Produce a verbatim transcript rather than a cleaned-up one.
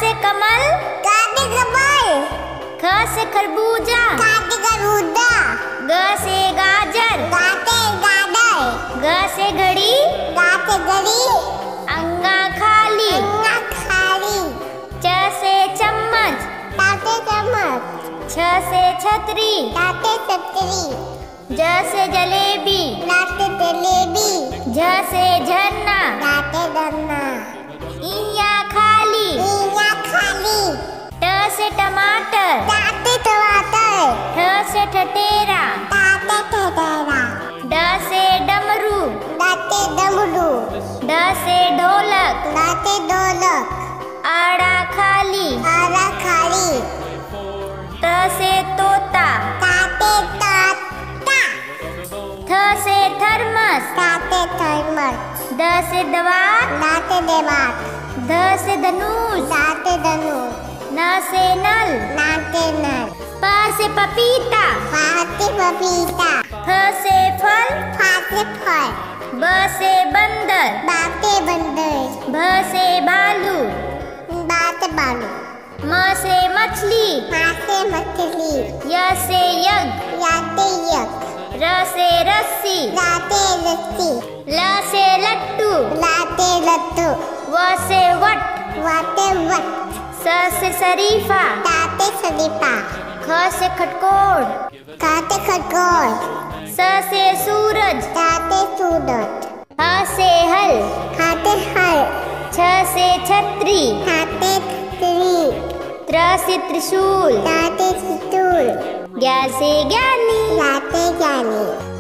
से कमल, क से कमल, ख से खरबूजा, ख से खरबूजा, ग से गाजर, ग से गाजर, घ से घड़ी, घ से घड़ी, अंगा खाली, अंगा खाली, च से चम्मच, च से चम्मच, छ से छतरी, च से छतरी, ज से जलेबी, ज से जलेबी, झ से झरना, झ से झरना, इया खाली, इया खाली, ट से टमाटर, ट से टमाटर, ठ से ठठेरा, ठ से ठठेरा, ड से डमरू, ड से डमरू, ढ से ढोलक, ढ से ढोलक, आड़ा खाली, आड़ा खाली, त से तोता, ता से तोता, थ से थर्मस, ता से थर्मस, द से दवात, द से दीवार, ध से धनुष, द से धनुष, न से नल, न से नल, प से पपीता, फ से पपीता, फ से फल, फ से फल, ब से बंदर, ब से बंदर, भ से भालू, ब से बालू, म से मछली, म से मछली, य से यज्ञ, य से यज्ञ, र से रस्सी, र से रस्सी, ल से लट्टू, ल से लट्टू, व से वट, व से वट, स से शरीफा, ट से शरीफा, ख से खटकोड़, ख से खरगोश, स से सूरज, ट से सूरज, ह से हल, ख से हल, छ से छतरी, ठ से छतरी, त्र से त्रिशूल, ट से त्रिशूल, ज्ञ से ज्ञानी। ज से ज्ञानी।